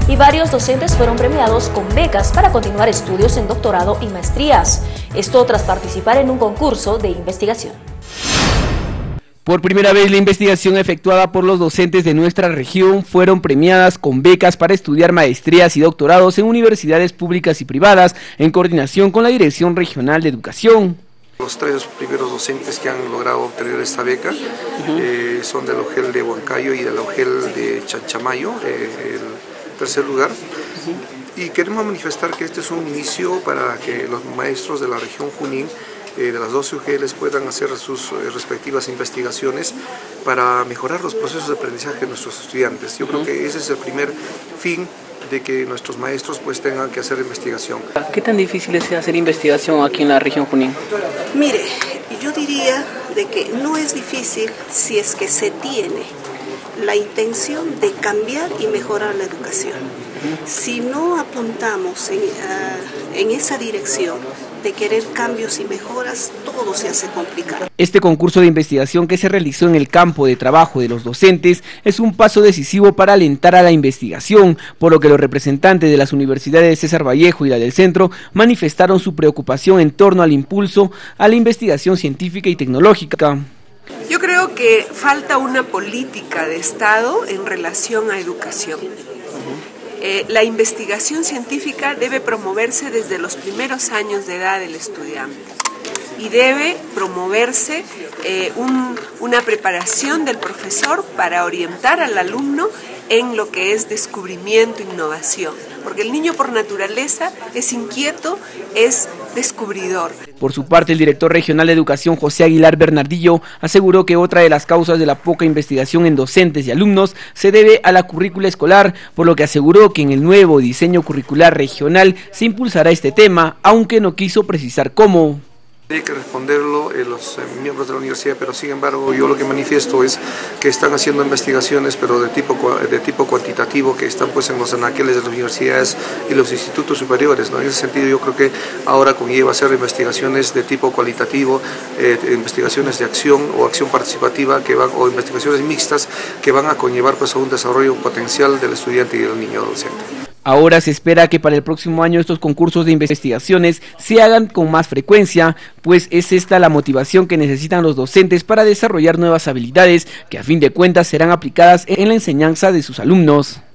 y varios docentes fueron premiados con becas para continuar estudios en doctorado y maestrías. Esto tras participar en un concurso de investigación. Por primera vez, la investigación efectuada por los docentes de nuestra región fueron premiadas con becas para estudiar maestrías y doctorados en universidades públicas y privadas, en coordinación con la Dirección Regional de Educación. Los 3 primeros docentes que han logrado obtener esta beca son del OGEL de Huancayo y del OGEL de Chanchamayo, el tercer lugar. Y queremos manifestar que este es un inicio para que los maestros de la región Junín, de las 12 UGLs, puedan hacer sus respectivas investigaciones para mejorar los procesos de aprendizaje de nuestros estudiantes. Yo creo que ese es el primer fin de que nuestros maestros pues tengan que hacer investigación. ¿Qué tan difícil es hacer investigación aquí en la región Junín? Mire, yo diría de que no es difícil si es que se tiene la intención de cambiar y mejorar la educación. Si no apuntamos en esa dirección de querer cambios y mejoras, todo se hace complicado. Este concurso de investigación que se realizó en el campo de trabajo de los docentes es un paso decisivo para alentar a la investigación, por lo que los representantes de las universidades César Vallejo y la del Centro manifestaron su preocupación en torno al impulso a la investigación científica y tecnológica. Yo creo que falta una política de Estado en relación a educación. La investigación científica debe promoverse desde los primeros años de edad del estudiante y debe promoverse una preparación del profesor para orientar al alumno en lo que es descubrimiento e innovación, porque el niño por naturaleza es inquieto, es descubridor. Por su parte, el director regional de educación, José Aguilar Bernardillo, aseguró que otra de las causas de la poca investigación en docentes y alumnos se debe a la currícula escolar, por lo que aseguró que en el nuevo diseño curricular regional se impulsará este tema, aunque no quiso precisar cómo. Hay que responderlo los miembros de la universidad, pero sin embargo yo lo que manifiesto es que están haciendo investigaciones, pero de tipo cuantitativo, que están pues en los anaqueles de las universidades y los institutos superiores, ¿no? En ese sentido yo creo que ahora conlleva hacer investigaciones de tipo cualitativo, investigaciones de acción o acción participativa o investigaciones mixtas que van a conllevar pues a un desarrollo potencial del estudiante y del niño adolescente. Ahora se espera que para el próximo año estos concursos de investigaciones se hagan con más frecuencia, pues es esta la motivación que necesitan los docentes para desarrollar nuevas habilidades que a fin de cuentas serán aplicadas en la enseñanza de sus alumnos.